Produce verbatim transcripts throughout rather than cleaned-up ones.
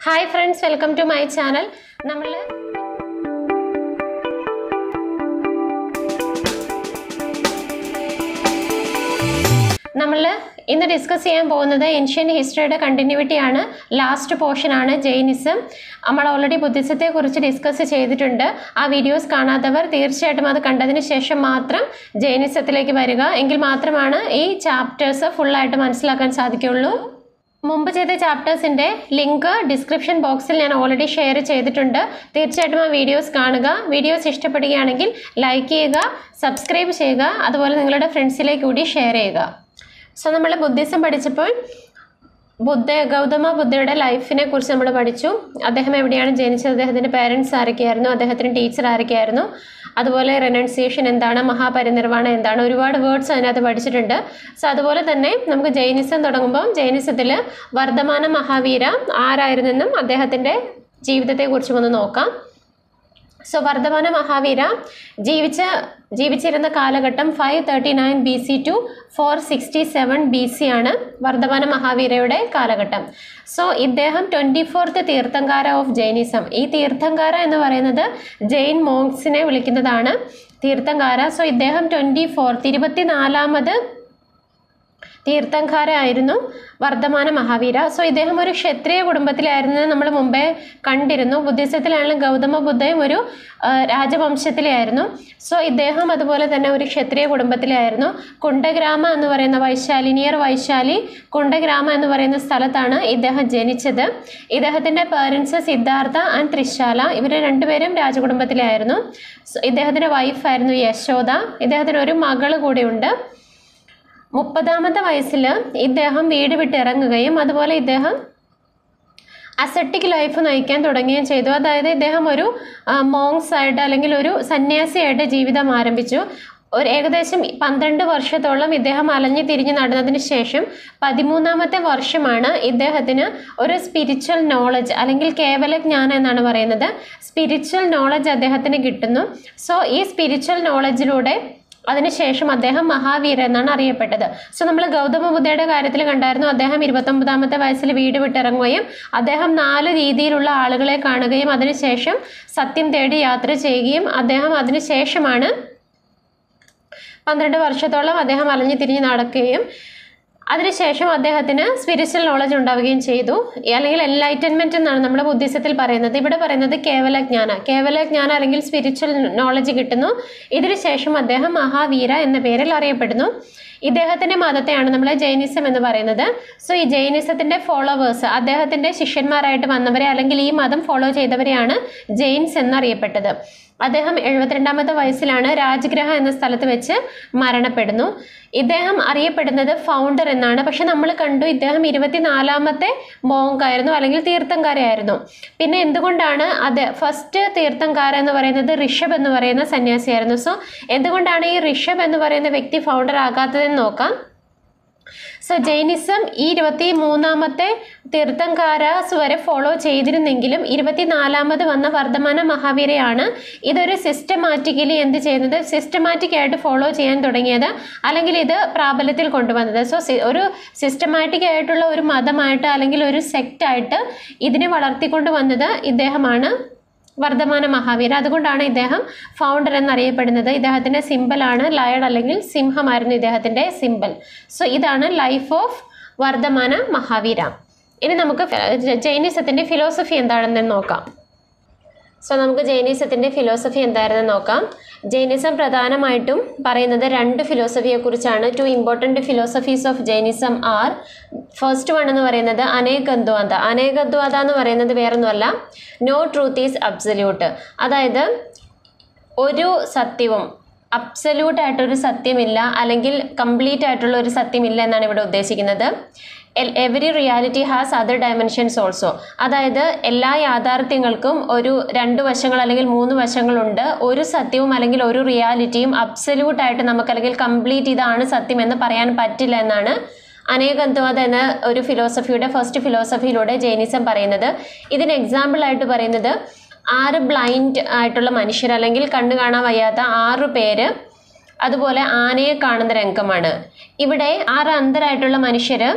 Hi friends, welcome to my channel. നമ്മൾ നമ്മൾ ഇന്ന് ഡിസ്കസ് ചെയ്യാൻ പോകുന്നത് ഏൻഷ്യന്റ് ഹിസ്റ്ററിയുടെ കണ്ടിന്യൂറ്റി ആണ്. ലാസ്റ്റ് പോർഷൻ ആണ് ജൈനിസം. നമ്മൾ ഓൾറെഡി ബുദ്ധിസത്തെ കുറിച്ച് ഡിസ്കസ് ചെയ്തിട്ടുണ്ട്. ആ വീഡിയോസ് കാണാത്തവർ തീർച്ചയായിട്ടും അത് കണ്ടതിന് ശേഷം മാത്രം ജൈനിസത്തിലേക്ക് വരിക. എങ്കിൽ മാത്രമാണ് ഈ ചാപ്റ്റേഴ്സ് ഫുൾ ആയിട്ട് മനസ്സിലാക്കാൻ സാധിക്കുകയുള്ളൂ. മുമ്പ് ചെയ്ത ചാപ്റ്റേഴ്സിൻ്റെ ലിങ്ക് ഡിസ്ക്രിപ്ഷൻ ബോക്സിൽ ഞാൻ ഓൾറെഡി ഷെയർ ചെയ്തിട്ടുണ്ട്. തീർച്ചയായിട്ടും ആ വീഡിയോസ് കാണുക. വീഡിയോസ് ഇഷ്ടപ്പെടുകയാണെങ്കിൽ ലൈക്ക് ചെയ്യുക, സബ്സ്ക്രൈബ് ചെയ്യുക, അതുപോലെ നിങ്ങളുടെ ഫ്രണ്ട്സിലേക്ക് കൂടി ഷെയർ ചെയ്യുക. സോ നമ്മൾ ബുദ്ധിസം പഠിച്ചപ്പോൾ ബുദ്ധ ഗൗതമ ബുദ്ധയുടെ ലൈഫിനെ കുറിച്ച് നമ്മൾ പഠിച്ചു. അദ്ദേഹം എവിടെയാണ് ജനിച്ചത്, അദ്ദേഹത്തിൻ്റെ പേരൻസ് ആരൊക്കെയായിരുന്നു, അദ്ദേഹത്തിന് ടീച്ചർ ആരൊക്കെയായിരുന്നു, അതുപോലെ റെനൗൺസിയേഷൻ എന്താണ്, മഹാപരിനിർവാണം എന്താണ്, ഒരുപാട് വേർഡ്സ് അതിനകത്ത് പഠിച്ചിട്ടുണ്ട്. സോ അതുപോലെ തന്നെ നമുക്ക് ജൈനിസം തുടങ്ങുമ്പോൾ ജൈനിസത്തിൽ വർദ്ധമാന മഹാവീര ആരായിരുന്നെന്നും അദ്ദേഹത്തിൻ്റെ ജീവിതത്തെക്കുറിച്ചും ഒന്ന് നോക്കാം. സോ വർദ്ധമാന മഹാവീര ജീവിച്ച ജീവിച്ചിരുന്ന കാലഘട്ടം five thirty nine B C to four sixty seven B C ആണ് വർദ്ധമാന മഹാവീരയുടെ കാലഘട്ടം. സോ ഇദ്ദേഹം twenty fourth Tirthankara of Jainism. ഈ തീർത്ഥങ്കാര എന്ന് പറയുന്നത് ജെയിൻ മോങ്സിനെ വിളിക്കുന്നതാണ് തീർത്ഥങ്കാര. സോ ഇദ്ദേഹം ട്വൻറ്റി ഫോർത്ത് ഇരുപത്തിനാലാമത് തീർത്ഥങ്കാര ആയിരുന്നു വർദ്ധമാന മഹാവീര. സോ ഇദ്ദേഹം ഒരു ക്ഷത്രിയ കുടുംബത്തിലായിരുന്നു നമ്മൾ മുമ്പേ കണ്ടിരുന്നു. ബുദ്ധിസത്തിലാണെങ്കിലും ഗൗതമ ബുദ്ധയും ഒരു രാജവംശത്തിലെ ആയിരുന്നു. സോ ഇദ്ദേഹം അതുപോലെ തന്നെ ഒരു ക്ഷത്രിയ കുടുംബത്തിലായിരുന്നു. കുണ്ടഗ്രാമ എന്ന് പറയുന്ന വൈശാലി നിയർ വൈശാലി കുണ്ടഗ്രാമ എന്ന് പറയുന്ന സ്ഥലത്താണ് ഇദ്ദേഹം ജനിച്ചത്. ഇദ്ദേഹത്തിൻ്റെ പേരൻസ് സിദ്ധാർത്ഥ ആൻഡ് ത്രിശാല, ഇവർ രണ്ടുപേരും രാജകുടുംബത്തിലായിരുന്നു. ഇദ്ദേഹത്തിൻ്റെ വൈഫായിരുന്നു യശോദ. ഇദ്ദേഹത്തിന് ഒരു മകള് കൂടിയുണ്ട്. മുപ്പതാമത്തെ വയസ്സിൽ ഇദ്ദേഹം വീട് വിട്ടിറങ്ങുകയും അതുപോലെ ഇദ്ദേഹം അസെറ്റിക് ലൈഫ് നയിക്കാൻ തുടങ്ങുകയും ചെയ്തു. അതായത് ഇദ്ദേഹം ഒരു മോങ്സ് ആയിട്ട് അല്ലെങ്കിൽ ഒരു സന്യാസിയായിട്ട് ജീവിതം ആരംഭിച്ചു. ഒരു ഏകദേശം പന്ത്രണ്ട് വർഷത്തോളം ഇദ്ദേഹം അലഞ്ഞു തിരിഞ്ഞ് നടന്നതിന് ശേഷം പതിമൂന്നാമത്തെ വർഷമാണ് ഇദ്ദേഹത്തിന് ഒരു സ്പിരിച്വൽ നോളജ് അല്ലെങ്കിൽ കേവല ജ്ഞാനം എന്നാണ് പറയുന്നത്. സ്പിരിച്വൽ നോളജ് അദ്ദേഹത്തിന് കിട്ടുന്നു. സോ ഈ സ്പിരിച്വൽ നോളജിലൂടെ അതിനുശേഷം അദ്ദേഹം മഹാവീര എന്നാണ് അറിയപ്പെട്ടത്. സോ നമ്മൾ ഗൗതമ ബുദ്ധയുടെ കാര്യത്തിൽ കണ്ടായിരുന്നു. അദ്ദേഹം ഇരുപത്തൊമ്പതാമത്തെ വയസ്സിൽ വീട് വിട്ടിറങ്ങുകയും അദ്ദേഹം നാല് രീതിയിലുള്ള ആളുകളെ കാണുകയും അതിനുശേഷം സത്യം തേടി യാത്ര ചെയ്യുകയും അദ്ദേഹം അതിനുശേഷമാണ് പന്ത്രണ്ട് വർഷത്തോളം അദ്ദേഹം അലഞ്ഞു തിരിഞ്ഞ് നടക്കുകയും അതിനുശേഷം അദ്ദേഹത്തിന് സ്പിരിച്വൽ നോളജ് ഉണ്ടാവുകയും ചെയ്തു. അല്ലെങ്കിൽ എൻലൈറ്റൻമെന്റ് എന്നാണ് നമ്മുടെ ബുദ്ധിസത്തിൽ പറയുന്നത്. ഇവിടെ പറയുന്നത് കേവലജ്ഞാന കേവലജ്ഞാന അല്ലെങ്കിൽ സ്പിരിച്വൽ നോളജ് കിട്ടുന്നു. ഇതിനുശേഷം അദ്ദേഹം മഹാവീര എന്ന പേരിൽ അറിയപ്പെടുന്നു. ഇദ്ദേഹത്തിൻ്റെ മതത്തെയാണ് നമ്മൾ ജൈനിസം എന്ന് പറയുന്നത്. സോ ഈ ജൈനിസത്തിൻ്റെ ഫോളോവേഴ്സ്, അദ്ദേഹത്തിൻ്റെ ശിഷ്യന്മാരായിട്ട് വന്നവരെ അല്ലെങ്കിൽ ഈ മതം ഫോളോ ചെയ്തവരെയാണ് ജെയിൻസ് എന്നറിയപ്പെട്ടത്. അദ്ദേഹം എഴുപത്തിരണ്ടാമത്തെ വയസ്സിലാണ് രാജ്ഗ്രഹ എന്ന സ്ഥലത്ത് വെച്ച് മരണപ്പെടുന്നു. ഇദ്ദേഹം അറിയപ്പെടുന്നത് ഫൗണ്ടർ എന്നാണ്. പക്ഷെ നമ്മൾ കണ്ടു ഇദ്ദേഹം ഇരുപത്തിനാലാമത്തെ മോങ്ക് ആയിരുന്നു അല്ലെങ്കിൽ തീർത്ഥങ്കാരയായിരുന്നു. പിന്നെ എന്തുകൊണ്ടാണ് അത് ഫസ്റ്റ് തീർത്ഥങ്കാര എന്ന് പറയുന്നത് ഋഷഭ് എന്ന് പറയുന്ന സന്യാസിയായിരുന്നു. സോ എന്തുകൊണ്ടാണ് ഈ ഋഷഭ് എന്ന് പറയുന്ന വ്യക്തി ഫൗണ്ടർ ആകാത്തതെന്ന് നോക്കാം. സോ ജൈനിസം ഈ ഇരുപത്തി മൂന്നാമത്തെ തീർത്ഥങ്കാരാസ് വരെ ഫോളോ ചെയ്തിരുന്നെങ്കിലും ഇരുപത്തിനാലാമത് വന്ന വർദ്ധമാന മഹാവീരയാണ് ഇതൊരു സിസ്റ്റമാറ്റിക്കലി എന്ത് ചെയ്യുന്നത് സിസ്റ്റമാറ്റിക് ആയിട്ട് ഫോളോ ചെയ്യാൻ തുടങ്ങിയത് അല്ലെങ്കിൽ ഇത് പ്രാബല്യത്തിൽ കൊണ്ടുവന്നത്. സോ ഒരു സിസ്റ്റമാറ്റിക് ആയിട്ടുള്ള ഒരു മതമായിട്ട് അല്ലെങ്കിൽ ഒരു സെക്റ്റായിട്ട് ഇതിനെ വളർത്തിക്കൊണ്ട് വന്നത് ഇദ്ദേഹമാണ് വർദ്ധമാന മഹാവീര. അതുകൊണ്ടാണ് ഇദ്ദേഹം ഫൗണ്ടർ എന്നറിയപ്പെടുന്നത്. ഇദ്ദേഹത്തിൻ്റെ സിമ്പലാണ് ലയൺ അല്ലെങ്കിൽ സിംഹമായിരുന്നു ഇദ്ദേഹത്തിൻ്റെ സിമ്പൽ. സോ ഇതാണ് ലൈഫ് ഓഫ് വർദ്ധമാന മഹാവീര. ഇനി നമുക്ക് ജൈനിസത്തിൻ്റെ ഫിലോസഫി എന്താണെന്ന് നോക്കാം. സോ നമുക്ക് ജൈനിസത്തിൻ്റെ ഫിലോസഫി എന്താണെന്ന് നോക്കാം. ജൈനിസം പ്രധാനമായിട്ടും പറയുന്നത് രണ്ട് ഫിലോസഫിയെക്കുറിച്ചാണ്. Two important philosophies of Jainism are, first one എന്ന് പറയുന്നത് അനേകദ്വാദ. അനേകദ്വാദ എന്ന് പറയുന്നത് വേറൊന്നുമല്ല, നോ ട്രൂത്ത് ഈസ് അബ്സല്യൂട്ട്. അതായത് ഒരു സത്യവും അബ്സല്യൂട്ട് ആയിട്ടൊരു സത്യമില്ല അല്ലെങ്കിൽ കംപ്ലീറ്റ് ആയിട്ടുള്ള ഒരു സത്യമില്ല എന്നാണ് ഇവിടെ ഉദ്ദേശിക്കുന്നത്. Every reality has other dimensions also. അതായത് എല്ലാ യാഥാർത്ഥ്യങ്ങൾക്കും ഒരു രണ്ട് വശങ്ങൾ അല്ലെങ്കിൽ മൂന്ന് വശങ്ങളുണ്ട്. ഒരു സത്യവും അല്ലെങ്കിൽ ഒരു റിയാലിറ്റിയും അബ്സല്യൂട്ടായിട്ട് നമുക്ക് അല്ലെങ്കിൽ കംപ്ലീറ്റ് ഇതാണ് സത്യം എന്ന് പറയാൻ പറ്റില്ല എന്നാണ് അനേകദ്വാദ എന്ന ഒരു ഫിലോസഫിയുടെ ഫസ്റ്റ് ഫിലോസഫിയിലൂടെ ജൈനിസം പറയുന്നത്. ഇതിന് എക്സാമ്പിൾ ആയിട്ട് പറയുന്നത് ആറ് ബ്ലൈൻഡ് ആയിട്ടുള്ള മനുഷ്യർ അല്ലെങ്കിൽ കണ്ണു കാണാൻ വയ്യാത്ത ആറു പേര് അതുപോലെ ആനയെ കാണുന്ന രംഗമാണ്. ഇവിടെ ആറ് അന്ധരായിട്ടുള്ള മനുഷ്യർ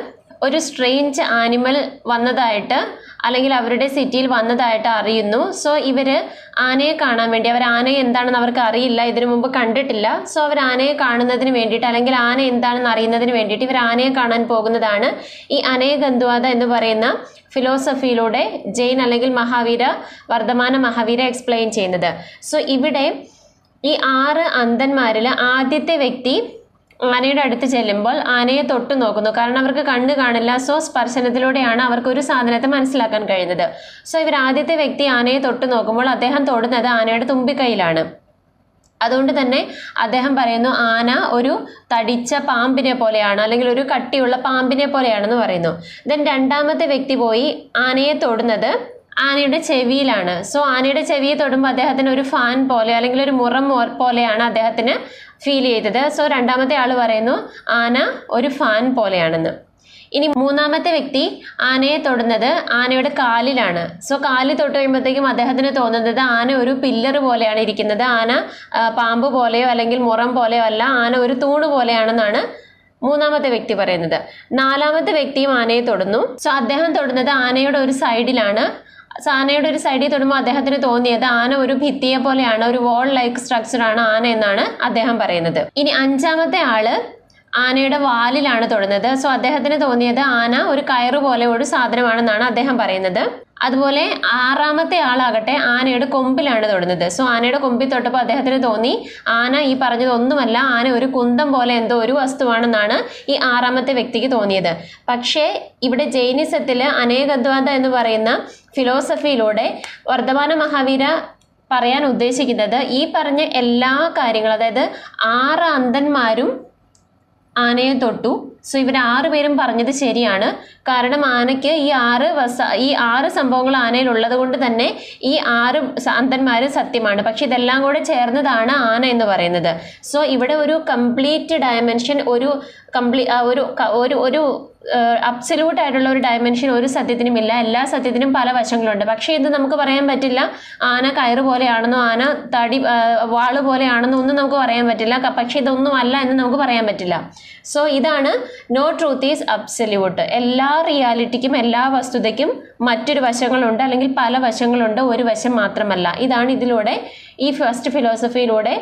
ഒരു സ്ട്രേഞ്ച് ആനിമൽ വന്നതായിട്ട് അല്ലെങ്കിൽ അവരുടെ സിറ്റിയിൽ വന്നതായിട്ട് അറിയുന്നു. സോ ഇവർ ആനയെ കാണാൻ വേണ്ടി, അവർ ആനയെ എന്താണെന്ന് അവർക്ക് അറിയില്ല, ഇതിനു മുമ്പ് കണ്ടിട്ടില്ല. സോ അവർ ആനയെ കാണുന്നതിന് വേണ്ടിയിട്ട് അല്ലെങ്കിൽ ആന എന്താണെന്ന് അറിയുന്നതിന് വേണ്ടിയിട്ട് ഇവർ ആനയെ കാണാൻ പോകുന്നതാണ് ഈ അനേകന്തുവാദ എന്ന് പറയുന്ന ഫിലോസഫിയിലൂടെ ജെയിൻ അല്ലെങ്കിൽ മഹാവീര, വർദ്ധമാന മഹാവീര എക്സ്പ്ലെയിൻ ചെയ്യുന്നത്. സോ ഇവിടെ ഈ ആറ് അന്ധന്മാരിൽ ആദ്യത്തെ വ്യക്തി ആനയുടെ അടുത്ത് ചെല്ലുമ്പോൾ ആനയെ തൊട്ടു നോക്കുന്നു. കാരണം അവർക്ക് കണ്ണ് കാണില്ല. സോ സ്പർശനത്തിലൂടെയാണ് അവർക്ക് ഒരു സാധനത്തെ മനസ്സിലാക്കാൻ കഴിയുന്നത്. സോ ഇവർ ആദ്യത്തെ വ്യക്തി ആനയെ തൊട്ടു നോക്കുമ്പോൾ അദ്ദേഹം തൊടുന്നത് ആനയുടെ തുമ്പിക്കൈയിലാണ്. അതുകൊണ്ട് തന്നെ അദ്ദേഹം പറയുന്നു ആന ഒരു തടിച്ച പാമ്പിനെ പോലെയാണ് അല്ലെങ്കിൽ ഒരു കട്ടിയുള്ള പാമ്പിനെ പോലെയാണെന്ന് പറയുന്നു. ദെൻ രണ്ടാമത്തെ വ്യക്തി പോയി ആനയെ തൊടുന്നത് ആനയുടെ ചെവിയിലാണ്. സോ ആനയുടെ ചെവിയെ തൊടുമ്പോൾ അദ്ദേഹത്തിന് ഒരു ഫാൻ പോലെ അല്ലെങ്കിൽ ഒരു മുറം പോലെയാണ് അദ്ദേഹത്തിന് ഫീൽ ചെയ്തത്. സോ രണ്ടാമത്തെ ആൾ പറയുന്നു ആന ഒരു ഫാൻ പോലെയാണെന്ന്. ഇനി മൂന്നാമത്തെ വ്യക്തി ആനയെ തൊടുന്നത് ആനയുടെ കാലിലാണ്. സോ കാലിൽ തൊട്ട് കഴിയുമ്പോഴത്തേക്കും അദ്ദേഹത്തിന് തോന്നുന്നത് ആന ഒരു പില്ലർ പോലെയാണ് ഇരിക്കുന്നത്, ആന പാമ്പ് പോലെയോ അല്ലെങ്കിൽ മുറം പോലെയോ അല്ല, ആന ഒരു തൂണ് പോലെയാണെന്നാണ് മൂന്നാമത്തെ വ്യക്തി പറയുന്നത്. നാലാമത്തെ വ്യക്തിയും ആനയെ തൊടുന്നു. സോ അദ്ദേഹം തൊടുന്നത് ആനയുടെ ഒരു സൈഡിലാണ്. ആനയുടെ ഒരു സൈഡിൽ തൊടുമ്പോൾ അദ്ദേഹത്തിന് തോന്നിയത് ആന ഒരു ഭിത്തിയെ പോലെയാണ്, ഒരു വാൾ ലൈക്ക് സ്ട്രക്ചറാണ് ആന എന്നാണ് അദ്ദേഹം പറയുന്നത്. ഇനി അഞ്ചാമത്തെ ആള് ആനയുടെ വാലിലാണ് തൊടുന്നത്. സോ അദ്ദേഹത്തിന് തോന്നിയത് ആന ഒരു കയറ് പോലെ ഒരു സാധനമാണെന്നാണ് അദ്ദേഹം പറയുന്നത്. അതുപോലെ ആറാമത്തെ ആളാകട്ടെ ആനയുടെ കൊമ്പിലാണ് തൊടുന്നത്. സോ ആനയുടെ കൊമ്പിൽ തൊട്ടപ്പോൾ അദ്ദേഹത്തിന് തോന്നി ആന ഈ പറഞ്ഞത് ഒന്നുമല്ല, ആന ഒരു കുന്തം പോലെ എന്തോ ഒരു വസ്തുവാണെന്നാണ് ഈ ആറാമത്തെ വ്യക്തിക്ക് തോന്നിയത്. പക്ഷേ ഇവിടെ ജൈനിസത്തിൽ അനേകദ്വാദ എന്ന് പറയുന്ന ഫിലോസഫിയിലൂടെ വർദ്ധമാന മഹാവീര പറയാൻ ഉദ്ദേശിക്കുന്നത് ഈ പറഞ്ഞ എല്ലാ കാര്യങ്ങളും, അതായത് ആറ് അന്ധന്മാരും ആനയെ തൊട്ടു. സോ ഇവർ ആറ് പേരും പറഞ്ഞത് ശരിയാണ്. കാരണം ആനയ്ക്ക് ഈ ആറ് വസ ഈ ആറ് സംഭവങ്ങൾ ആനയിൽ ഉള്ളത് കൊണ്ട് തന്നെ ഈ ആറ് അന്ധന്മാർ സത്യമാണ്. പക്ഷെ ഇതെല്ലാം കൂടെ ചേർന്നതാണ് ആന എന്ന് പറയുന്നത്. സോ ഇവിടെ ഒരു കംപ്ലീറ്റ് ഡയമെൻഷൻ, ഒരു കംപ്ലീ ഒരു ഒരു ഒരു അബ്സല്യൂട്ട് ആയിട്ടുള്ള ഒരു ഡയമെൻഷൻ ഒരു സത്യത്തിനും ഇല്ല. എല്ലാ സത്യത്തിനും പല വശങ്ങളുണ്ട്. പക്ഷേ ഇത് നമുക്ക് പറയാൻ പറ്റില്ല ആന കയറ് പോലെയാണെന്നോ ആന തടി വാള് പോലെയാണെന്നോ ഒന്നും നമുക്ക് പറയാൻ പറ്റില്ല. പക്ഷെ ഇതൊന്നും അല്ല എന്ന് നമുക്ക് പറയാൻ പറ്റില്ല. സോ ഇതാണ് നോ ട്രൂത്ത് ഈസ് അബ്സല്യൂട്ട്. എല്ലാ റിയാലിറ്റിക്കും എല്ലാ വസ്തുതയ്ക്കും മറ്റൊരു വശങ്ങളുണ്ട് അല്ലെങ്കിൽ പല വശങ്ങളുണ്ട്, ഒരു വശം മാത്രമല്ല. ഇതാണ് ഇതിലൂടെ ഈ ഫസ്റ്റ് ഫിലോസഫിയിലൂടെ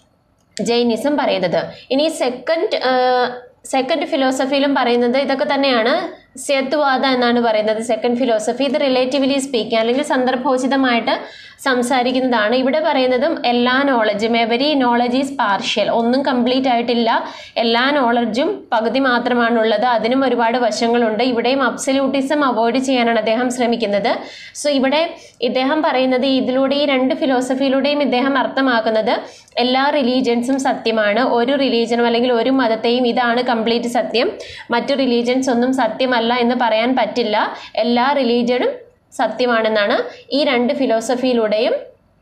ജൈനിസം പറയുന്നത്. ഇനി സെക്കൻഡ് സെക്കൻഡ് ഫിലോസഫിയിലും പറയുന്നത് ഇതൊക്കെ തന്നെയാണ്. സ്യത്വാദ എന്നാണ് പറയുന്നത് സെക്കൻഡ് ഫിലോസഫി. ഇത് റിലേറ്റീവ്ലി സ്പീക്കിംഗ് അല്ലെങ്കിൽ സന്ദർഭോചിതമായിട്ട് സംസാരിക്കുന്നതാണ്. ഇവിടെ പറയുന്നതും എല്ലാ നോളജും, എവരി നോളജ് ഈസ് പാർഷ്യൽ, ഒന്നും കംപ്ലീറ്റ് ആയിട്ടില്ല, എല്ലാ നോളജും പകുതി മാത്രമാണുള്ളത്, അതിനും ഒരുപാട് വശങ്ങളുണ്ട്. ഇവിടെയും അബ്സല്യൂട്ടിസം അവോയ്ഡ് ചെയ്യാനാണ് അദ്ദേഹം ശ്രമിക്കുന്നത്. സോ ഇവിടെ ഇദ്ദേഹം പറയുന്നത് ഇതിലൂടെ ഈ രണ്ട് ഫിലോസഫിയിലൂടെയും ഇദ്ദേഹം അർത്ഥമാക്കുന്നത് എല്ലാ റിലീജിയൻസും സത്യമാണ്, ഒരു റിലീജിയനും അല്ലെങ്കിൽ ഒരു മതത്തെയും ഇതാണ് കംപ്ലീറ്റ് സത്യം, മറ്റു റിലീജിയൻസ് ഒന്നും സത്യമല്ല എന്ന് പറയാൻ പറ്റില്ല, എല്ലാ റിലീജിയനും സത്യമാണെന്നാണ് ഈ രണ്ട് ഫിലോസഫിയിലൂടെയും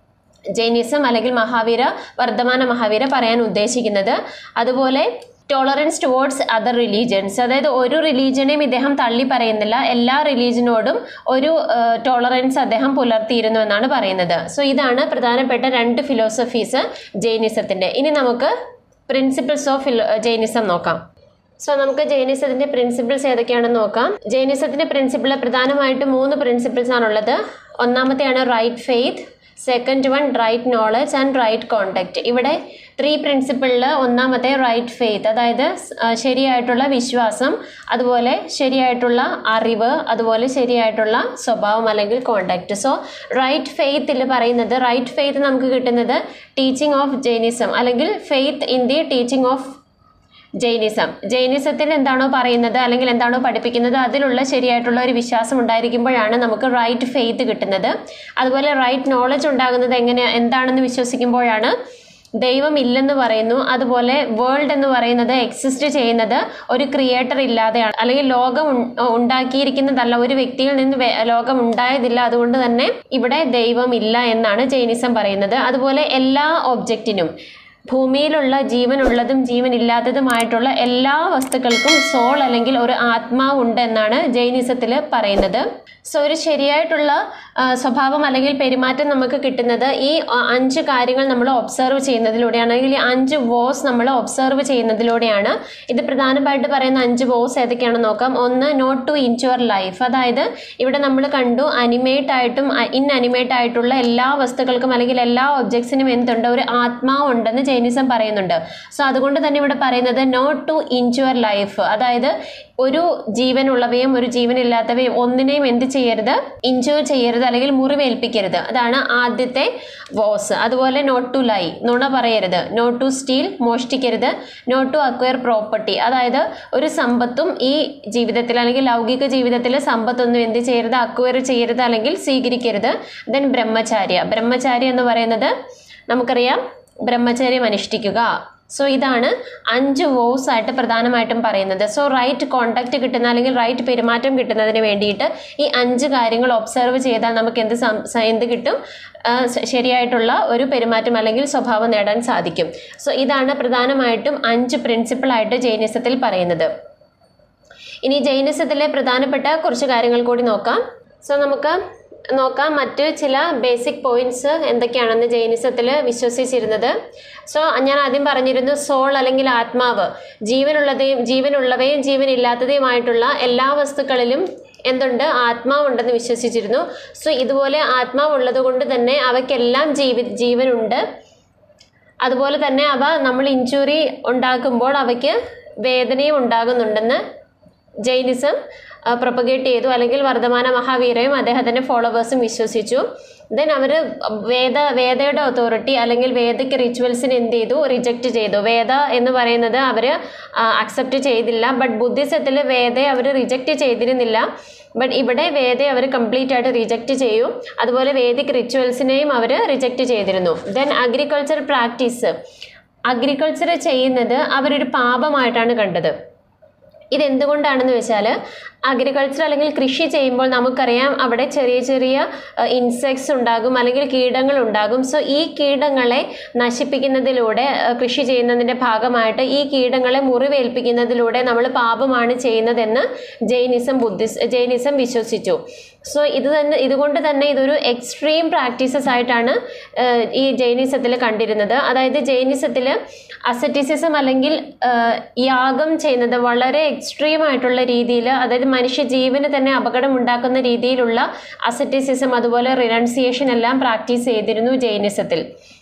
ജൈനിസം അല്ലെങ്കിൽ മഹാവീര, വർദ്ധമാന മഹാവീര പറയാൻ ഉദ്ദേശിക്കുന്നത്. അതുപോലെ ടോളറൻസ് ടുവേർഡ്സ് അതർ റിലീജിയൻസ്, അതായത് ഒരു റിലീജിയനെയും ഇദ്ദേഹം തള്ളി പറയുന്നില്ല, എല്ലാ റിലീജിയനോടും ഒരു ടോളറൻസ് അദ്ദേഹം പുലർത്തിയിരുന്നു എന്നാണ് പറയുന്നത്. സോ ഇതാണ് പ്രധാനപ്പെട്ട രണ്ട് ഫിലോസഫീസ് ജൈനിസത്തിൻ്റെ. ഇനി നമുക്ക് പ്രിൻസിപ്പിൾസ് ഓഫ് ഫിലോ ജൈനിസം നോക്കാം. സോ നമുക്ക് ജൈനിസത്തിന്റെ പ്രിൻസിപ്പിൾസ് ഏതൊക്കെയാണെന്ന് നോക്കാം. ജൈനിസത്തിന്റെ പ്രിൻസിപ്പിൾ പ്രധാനമായിട്ട് മൂന്ന് പ്രിൻസിപ്പിൾസ് ആണുള്ളത്. ഒന്നാമത്തെയാണ് right faith, second one right knowledge and right conduct. ഇവിടെ ത്രീ പ്രിൻസിപ്പിളിൽ ഒന്നാമത്തെ റൈറ്റ് ഫെയ്ത്ത്, അതായത് ശരിയായിട്ടുള്ള വിശ്വാസം, അതുപോലെ ശരിയായിട്ടുള്ള അറിവ്, അതുപോലെ ശരിയായിട്ടുള്ള സ്വഭാവം അല്ലെങ്കിൽ കോണ്ടാക്ട്. സോ റൈറ്റ് ഫെയ്ത്തിൽ പറയുന്നത്, റൈറ്റ് ഫെയ്ത്ത് നമുക്ക് കിട്ടുന്നത് ടീച്ചിങ് ഓഫ് ജൈനിസം അല്ലെങ്കിൽ faith in the teaching of Jainism. ജൈനിസത്തിൽ എന്താണോ പറയുന്നത് അല്ലെങ്കിൽ എന്താണോ പഠിപ്പിക്കുന്നത് അതിലുള്ള ശരിയായിട്ടുള്ള ഒരു വിശ്വാസം ഉണ്ടായിരിക്കുമ്പോഴാണ് നമുക്ക് റൈറ്റ് ഫെയ്ത്ത് കിട്ടുന്നത്. അതുപോലെ റൈറ്റ് നോളജ് ഉണ്ടാകുന്നത് എങ്ങനെ എന്താണെന്ന് വിശ്വസിക്കുമ്പോഴാണ്. ദൈവം ഇല്ലെന്ന് പറയുന്നു, അതുപോലെ വേൾഡ് എന്ന് പറയുന്നത് എക്സിസ്റ്റ് ചെയ്യുന്നത് ഒരു ക്രിയേറ്റർ ഇല്ലാതെയാണ്, അല്ലെങ്കിൽ ലോകം ഉണ്ടാക്കിയിരിക്കുന്നതല്ല, ഒരു വ്യക്തിയിൽ നിന്ന് ലോകം ഉണ്ടായതില്ല, അതുകൊണ്ട് തന്നെ ഇവിടെ ദൈവം ഇല്ല എന്നാണ് ജൈനിസം പറയുന്നത്. അതുപോലെ എല്ലാ ഒബ്ജക്റ്റിനും, ഭൂമിയിലുള്ള ജീവനുള്ളതും ജീവൻ ഇല്ലാത്തതുമായിട്ടുള്ള എല്ലാ വസ്തുക്കൾക്കും സോൾ അല്ലെങ്കിൽ ഒരു ആത്മാവുണ്ട് എന്നാണ് ജൈനിസത്തിൽ പറയുന്നത്. സോ ഒരു ശരിയായിട്ടുള്ള സ്വഭാവം അല്ലെങ്കിൽ പെരുമാറ്റം നമുക്ക് കിട്ടുന്നത് ഈ അഞ്ച് കാര്യങ്ങൾ നമ്മൾ ഒബ്സർവ് ചെയ്യുന്നതിലൂടെയാണ്, അല്ലെങ്കിൽ ഈ അഞ്ച് വോസ് നമ്മൾ ഒബ്സർവ് ചെയ്യുന്നതിലൂടെയാണ്. ഇത് പ്രധാനമായിട്ട് പറയുന്ന അഞ്ച് വോസ് ഏതൊക്കെയാണെന്ന് നോക്കാം. ഒന്ന്, നോട്ട് ടു ഇൻറ്റുവർ ലൈഫ്. അതായത് ഇവിടെ നമ്മൾ കണ്ടു അനിമേറ്റ് ആയിട്ടും ഇൻ അനിമേറ്റ് ആയിട്ടുള്ള എല്ലാ വസ്തുക്കൾക്കും അല്ലെങ്കിൽ എല്ലാ ഒബ്ജക്ട്സിനും എന്തുണ്ട്, ഒരു ആത്മാവ് ഉണ്ടെന്ന് ജൈനിസം പറയുന്നുണ്ട്. സോ അതുകൊണ്ട് തന്നെ ഇവിടെ പറയുന്നത് നോട്ട് ടു ഇൻറ്റുവർ ലൈഫ്, അതായത് ഒരു ജീവനുള്ളവയും ഒരു ജീവനില്ലാത്തവയും ഒന്നിനെയും എന്ത് ചെയ്യരുത്, ഇൻജുർ ചെയ്യരുത് അല്ലെങ്കിൽ മുറിവേൽപ്പിക്കരുത്. അതാണ് ആദ്യത്തെ വോസ്. അതുപോലെ നോട്ട് ടു ലൈ, നുണ പറയരുത്. നോട്ട് ടു സ്റ്റീൽ, മോഷ്ടിക്കരുത്. നോട്ട് ടു അക്വയർ പ്രോപ്പർട്ടി, അതായത് ഒരു സമ്പത്തും ഈ ജീവിതത്തിൽ അല്ലെങ്കിൽ ലൗകിക ജീവിതത്തിൽ സമ്പത്തൊന്നും എന്ത് ചെയ്യരുത്, അക്വയർ ചെയ്യരുത് അല്ലെങ്കിൽ സ്വീകരിക്കരുത്. ദെൻ ബ്രഹ്മചാര്യ. ബ്രഹ്മചാര്യ എന്ന് പറയുന്നത് നമുക്കറിയാം, ബ്രഹ്മചര്യം അനുഷ്ഠിക്കുക. സോ ഇതാണ് അഞ്ച് വോസ് ആയിട്ട് പ്രധാനമായിട്ടും പറയുന്നത്. സോ റൈറ്റ് കോണ്ടാക്ട് കിട്ടുന്ന അല്ലെങ്കിൽ റൈറ്റ് പെരുമാറ്റം കിട്ടുന്നതിന് വേണ്ടിയിട്ട് ഈ അഞ്ച് കാര്യങ്ങൾ ഒബ്സർവ് ചെയ്താൽ നമുക്ക് എന്ത് എന്ത് കിട്ടും, ശരിയായിട്ടുള്ള ഒരു പെരുമാറ്റം അല്ലെങ്കിൽ സ്വഭാവം നേടാൻ സാധിക്കും. സോ ഇതാണ് പ്രധാനമായിട്ടും അഞ്ച് പ്രിൻസിപ്പിളായിട്ട് ജൈനിസത്തിൽ പറയുന്നത്. ഇനി ജൈനിസത്തിലെ പ്രധാനപ്പെട്ട കുറച്ച് കാര്യങ്ങൾ കൂടി നോക്കാം. സോ നമുക്ക് നോക്കാം മറ്റ് ചില ബേസിക് പോയിന്റ്സ് എന്തൊക്കെയാണെന്ന് ജൈനിസത്തിൽ വിശ്വസിച്ചിരുന്നത്. സോ ഞാൻ ആദ്യം പറഞ്ഞിരുന്നു, സോൾ അല്ലെങ്കിൽ ആത്മാവ്, ജീവനുള്ളതെയും ജീവനുള്ളവയും ജീവനില്ലാത്തതുമായിട്ടുള്ള എല്ലാ വസ്തുക്കളിലും എന്തുണ്ട്, ആത്മാവുണ്ടെന്ന് വിശ്വസിച്ചിരുന്നു. സോ ഇതുപോലെ ആത്മാവുള്ളത് കൊണ്ട് തന്നെ അവയ്ക്കെല്ലാം ജീവ ജീവനുണ്ട്. അതുപോലെ തന്നെ അവ നമ്മൾ ഇഞ്ചുറി ഉണ്ടാക്കുമ്പോൾ അവയ്ക്ക് വേദനയും ഉണ്ടാകുന്നുണ്ടെന്ന് ജൈനിസം പ്രൊപ്പഗേറ്റ് ചെയ്തു, അല്ലെങ്കിൽ വർദ്ധമാന മഹാവീരയും അദ്ദേഹത്തിൻ്റെ ഫോളോവേഴ്സും വിശ്വസിച്ചു. ദെൻ അവർ വേദ വേദയുടെ അതോറിറ്റി അല്ലെങ്കിൽ വേദിക് റിച്വൽസിന് എന്ത് ചെയ്തു, റിജക്റ്റ് ചെയ്തു. വേദ എന്ന് പറയുന്നത് അവർ അക്സെപ്റ്റ് ചെയ്തില്ല. ബട്ട് ബുദ്ധിസത്തിൽ വേദയെ അവർ റിജക്റ്റ് ചെയ്തിരുന്നില്ല. ബട്ട് ഇവിടെ വേദയെ അവർ കംപ്ലീറ്റ് ആയിട്ട് റിജക്റ്റ് ചെയ്യും. അതുപോലെ വേദിക് റിച്വൽസിനെയും അവർ റിജക്റ്റ് ചെയ്തിരുന്നു. ദെൻ അഗ്രികൾച്ചർ പ്രാക്ടീസ്, അഗ്രികൾച്ചർ ചെയ്യുന്നത് അവരൊരു പാപമായിട്ടാണ് കണ്ടത്. ഇതെന്തുകൊണ്ടാണെന്ന് വെച്ചാൽ അഗ്രികൾച്ചർ അല്ലെങ്കിൽ കൃഷി ചെയ്യുമ്പോൾ നമുക്കറിയാം അവിടെ ചെറിയ ചെറിയ ഇൻസെക്ട്സ് ഉണ്ടാകും അല്ലെങ്കിൽ കീടങ്ങൾ ഉണ്ടാകും. സോ ഈ കീടങ്ങളെ നശിപ്പിക്കുന്നതിലൂടെ, കൃഷി ചെയ്യുന്നതിൻ്റെ ഭാഗമായിട്ട് ഈ കീടങ്ങളെ മുറിവേൽപ്പിക്കുന്നതിലൂടെ നമ്മൾ പാപമാണ് ചെയ്യുന്നതെന്ന് ജൈനിസം ബുദ്ധിസ് ജൈനിസം വിശ്വസിച്ചു. സോ ഇത് തന്നെ ഇതുകൊണ്ട് തന്നെ ഇതൊരു എക്സ്ട്രീം പ്രാക്ടീസസ് ആയിട്ടാണ് ഈ ജൈനിസത്തിൽ കണ്ടിരുന്നത്. അതായത് ജൈനിസത്തിൽ അസറ്റിസിസം അല്ലെങ്കിൽ യാഗം ചെയ്യുന്നത് വളരെ എക്സ്ട്രീം ആയിട്ടുള്ള രീതിയിൽ, അതായത് മനുഷ്യ ജീവന് തന്നെ അപകടം ഉണ്ടാക്കുന്ന രീതിയിലുള്ള അസറ്റിസിസം അതുപോലെ റിനൗൺസിയേഷൻ എല്ലാം പ്രാക്ടീസ് ചെയ്തിരുന്നു ജൈനിസത്തിൽ.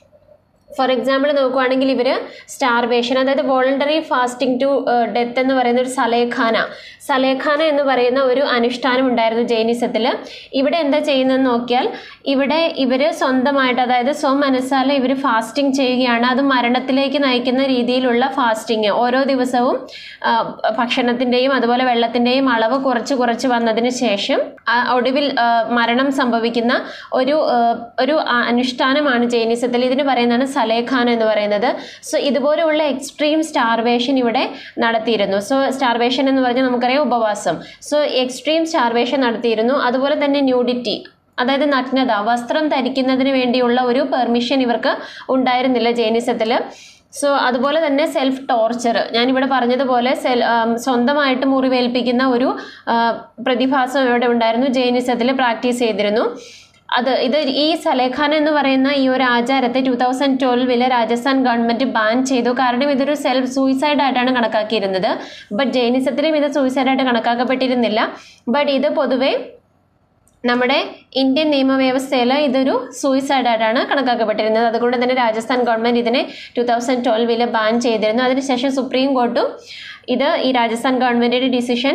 ഫോർ എക്സാമ്പിൾ നോക്കുകയാണെങ്കിൽ ഇവർ സ്റ്റാർവേഷൻ, അതായത് വോളണ്ടറി ഫാസ്റ്റിംഗ് ടു ഡെത്ത് എന്ന് പറയുന്ന ഒരു സലേഖാന സലേഖാന എന്ന് പറയുന്ന ഒരു അനുഷ്ഠാനം ഉണ്ടായിരുന്നു ജൈനിസത്തിൽ. ഇവിടെ എന്താ ചെയ്യുന്നതെന്ന് നോക്കിയാൽ ഇവിടെ ഇവർ സ്വന്തമായിട്ട്, അതായത് സ്വമനസ്സാൽ ഇവർ ഫാസ്റ്റിംഗ് ചെയ്യുകയാണ്. അത് മരണത്തിലേക്ക് നയിക്കുന്ന രീതിയിലുള്ള ഫാസ്റ്റിംഗ്. ഓരോ ദിവസവും ഭക്ഷണത്തിൻ്റെയും അതുപോലെ വെള്ളത്തിൻ്റെയും അളവ് കുറച്ച് കുറച്ച് വന്നതിന് ശേഷം ഒടുവിൽ മരണം സംഭവിക്കുന്ന ഒരു ഒരു അനുഷ്ഠാനമാണ് ജൈനിസത്തിൽ. ഇതിന് പറയുന്നതാണ് സലേഖാന എന്ന് പറയുന്നത്. സോ ഇതുപോലെയുള്ള എക്സ്ട്രീം സ്റ്റാർവേഷൻ ഇവിടെ നടത്തിയിരുന്നു. സോ സ്റ്റാർവേഷൻ എന്ന് പറഞ്ഞാൽ നമുക്കറിയാം ഉപവാസം. സോ എക്സ്ട്രീം സ്റ്റാർവേഷൻ നടത്തിയിരുന്നു. അതുപോലെ തന്നെ ന്യൂഡിറ്റി, അതായത് നഗ്നത, വസ്ത്രം ധരിക്കുന്നതിന് വേണ്ടിയുള്ള ഒരു പെർമിഷൻ ഇവർക്ക് ഉണ്ടായിരുന്നില്ല ജൈനിസത്തിൽ. സോ അതുപോലെ തന്നെ സെൽഫ് ടോർച്ചർ, ഞാനിവിടെ പറഞ്ഞതുപോലെ സെൽ സ്വന്തമായിട്ട് മുറിവേൽപ്പിക്കുന്ന ഒരു പ്രതിഭാസം ഇവിടെ ഉണ്ടായിരുന്നു, ജൈനിസത്തിൽ പ്രാക്ടീസ് ചെയ്തിരുന്നു. അത് ഇത് ഈ സലേഖാന എന്ന് പറയുന്ന ഈ ഒരു ആചാരത്തെ ടൂ തൗസൻഡ് ട്വൽവില് രാജസ്ഥാൻ ഗവൺമെന്റ് ബാൻ ചെയ്തു. കാരണം ഇതൊരു സെൽഫ് സൂയിസൈഡ് ആയിട്ടാണ് കണക്കാക്കിയിരുന്നത്. ബട്ട് ജൈനിസത്തിലും ഇത് സൂയിസൈഡായിട്ട് കണക്കാക്കപ്പെട്ടിരുന്നില്ല. ബട്ട് ഇത് പൊതുവെ നമ്മുടെ ഇന്ത്യൻ നിയമവ്യവസ്ഥയിൽ ഇതൊരു സൂയിസൈഡായിട്ടാണ് കണക്കാക്കപ്പെട്ടിരുന്നത്. അതുകൊണ്ട് തന്നെ രാജസ്ഥാൻ ഗവൺമെൻറ് ഇതിനെ ടു തൗസൻഡ് ട്വൽവിൽ ബാൻ ചെയ്തിരുന്നു. അതിനുശേഷം സുപ്രീം കോർട്ടും ഇത് ഈ രാജസ്ഥാൻ ഗവൺമെൻറ്റിൻ്റെ ഡിസിഷൻ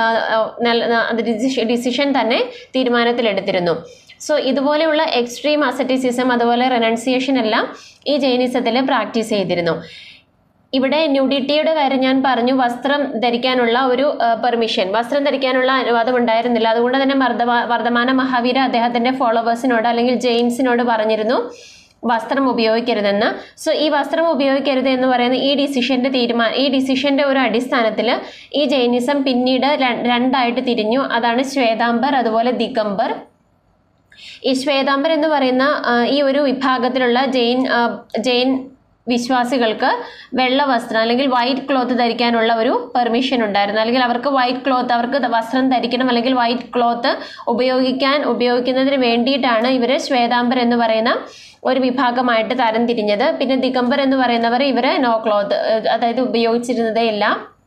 ഡിസിഷൻ തന്നെ തീരുമാനത്തിലെടുത്തിരുന്നു. സോ ഇതുപോലെയുള്ള എക്സ്ട്രീം അസറ്റിസിസം അതുപോലെ റെനൗൺസിയേഷൻ എല്ലാം ഈ ജൈനിസത്തിൽ പ്രാക്ടീസ് ചെയ്തിരുന്നു. ഇവിടെ ന്യൂഡിറ്റിയുടെ കാര്യം ഞാൻ പറഞ്ഞു. വസ്ത്രം ധരിക്കാനുള്ള ഒരു പെർമിഷൻ, വസ്ത്രം ധരിക്കാനുള്ള അനുവാദം ഉണ്ടായിരുന്നില്ല. അതുകൊണ്ട് തന്നെ വർദ്ധമാ വർദ്ധമാന മഹാവീര അദ്ദേഹത്തിൻ്റെ ഫോളോവേഴ്സിനോട് അല്ലെങ്കിൽ ജെയിൻസിനോട് പറഞ്ഞിരുന്നു വസ്ത്രം ഉപയോഗിക്കരുതെന്ന്. സോ ഈ വസ്ത്രം ഉപയോഗിക്കരുത് എന്ന് പറയുന്ന ഈ ഡിസിഷൻ്റെ തീരുമാനം ഈ ഡിസിഷൻ്റെ ഒരു അടിസ്ഥാനത്തിൽ ഈ ജൈനിസം പിന്നീട് രണ്ടായിട്ട് തിരിഞ്ഞു. അതാണ് ശ്വേതാംബർ അതുപോലെ ദിഗംബർ. ഈ ശ്വേതാംബർ എന്ന് പറയുന്ന ഈ ഒരു വിഭാഗത്തിലുള്ള ജെയിൻ ജെയിൻ വിശ്വാസികൾക്ക് വെള്ള വസ്ത്രം അല്ലെങ്കിൽ വൈറ്റ് ക്ലോത്ത് ധരിക്കാനുള്ള ഒരു പെർമിഷൻ ഉണ്ടായിരുന്നു. അല്ലെങ്കിൽ അവർക്ക് വൈറ്റ് ക്ലോത്ത് അവർക്ക് വസ്ത്രം ധരിക്കണം അല്ലെങ്കിൽ വൈറ്റ് ക്ലോത്ത് ഉപയോഗിക്കാൻ ഉപയോഗിക്കുന്നതിന് വേണ്ടിയിട്ടാണ് ഇവർ ശ്വേതാംബർ എന്ന് പറയുന്ന ഒരു വിഭാഗമായിട്ട് തരംതിരിഞ്ഞത്. പിന്നെ ദിഗംബർ എന്ന് പറയുന്നവർ ഇവരെ നോ ക്ലോത്ത് അതായത് ഉപയോഗിച്ചിരുന്നതേ ഇല്ല,